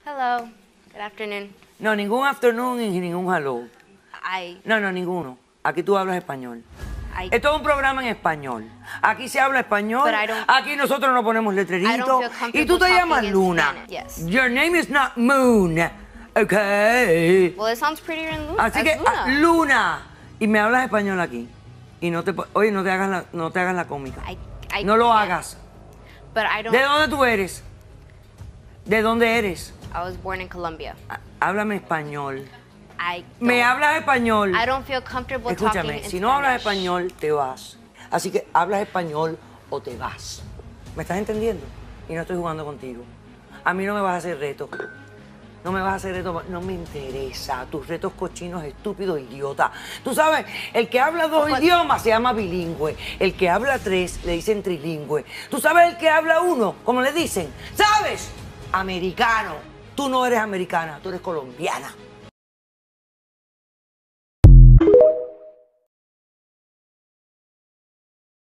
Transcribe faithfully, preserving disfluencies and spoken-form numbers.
Hello. Good afternoon. No, ningún afternoon y ningún hello. I, No, no, ninguno. Aquí tú hablas español. I, Esto es un programa en español. Aquí se habla español. But I don't- Aquí nosotros nos ponemos I letreritos. don't feel comfortable Y tú te talking llamas in Luna. Spanish. Yes. Your name is not Moon. Okay. well, it sounds prettier in Luna. Así as que, Luna. ah, Luna. Y me hablas español aquí. Y no te, po- oye, no te hagas la, no te hagas la cómica. I- I no lo can't. hagas. But I don't. ¿De dónde tú eres? ¿De dónde eres? I was born in Colombia. Ah, Háblame español. I Me don't- hablas español. I don't feel comfortable talking Escúchame, in si no hablas Spanish. español, te vas. Así que hablas español o te vas. ¿Me estás entendiendo? Y no estoy jugando contigo. A mí no me vas a hacer reto. No me vas a hacer reto, no me interesa. Tus retos cochinos, estúpidos, idiota. Tú sabes, el que habla dos Ojo. idiomas se llama bilingüe. El que habla tres le dicen trilingüe. Tú sabes el que habla uno, como le dicen, ¿sabes? Americano. Tú no eres americana, tú eres colombiana.